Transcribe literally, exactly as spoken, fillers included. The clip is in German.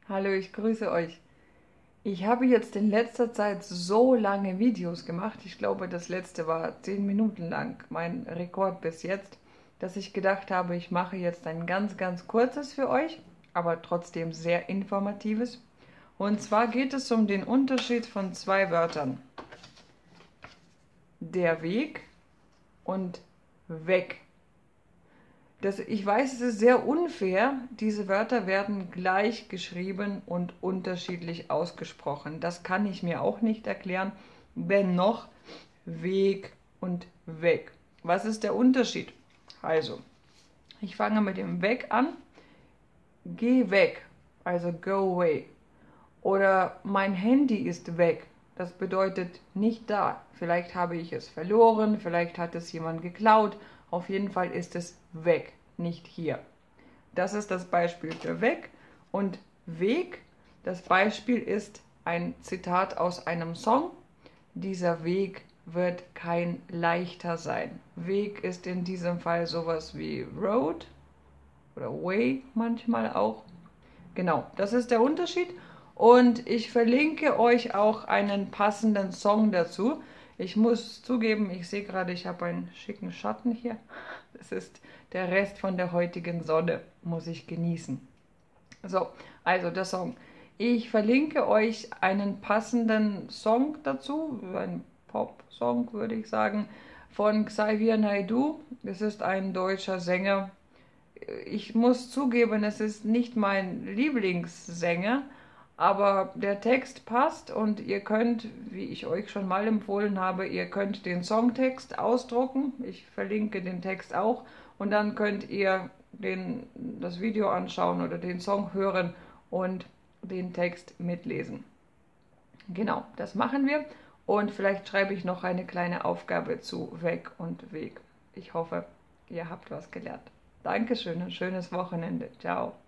Hallo, ich grüße euch. Ich habe jetzt in letzter Zeit so lange Videos gemacht, ich glaube, das letzte war zehn Minuten lang, mein Rekord bis jetzt, dass ich gedacht habe, ich mache jetzt ein ganz, ganz kurzes für euch, aber trotzdem sehr informatives. Und zwar geht es um den Unterschied von zwei Wörtern. Der Weg und weg. Das, ich weiß, es ist sehr unfair. Diese Wörter werden gleich geschrieben und unterschiedlich ausgesprochen. Das kann ich mir auch nicht erklären. Wenn noch Weg und weg. Was ist der Unterschied? Also, ich fange mit dem Weg an. Geh weg, also go away. Oder mein Handy ist weg. Das bedeutet nicht da. Vielleicht habe ich es verloren, vielleicht hat es jemand geklaut. Auf jeden Fall ist es weg, nicht hier. Das ist das Beispiel für weg. Und Weg, das Beispiel ist ein Zitat aus einem Song. Dieser Weg wird kein leichter sein. Weg ist in diesem Fall sowas wie Road oder Way manchmal auch. Genau, das ist der Unterschied. Und ich verlinke euch auch einen passenden Song dazu. Ich muss zugeben, ich sehe gerade, ich habe einen schicken Schatten hier. Das ist der Rest von der heutigen Sonne, muss ich genießen. So, also der Song. Ich verlinke euch einen passenden Song dazu, ein Pop-Song würde ich sagen, von Xavier Naidoo. Das ist ein deutscher Sänger. Ich muss zugeben, es ist nicht mein Lieblingssänger, aber der Text passt und ihr könnt, wie ich euch schon mal empfohlen habe, ihr könnt den Songtext ausdrucken. Ich verlinke den Text auch und dann könnt ihr den, das Video anschauen oder den Song hören und den Text mitlesen. Genau, das machen wir und vielleicht schreibe ich noch eine kleine Aufgabe zu Weg und Weg. Ich hoffe, ihr habt was gelernt. Dankeschön, ein schönes Wochenende. Ciao.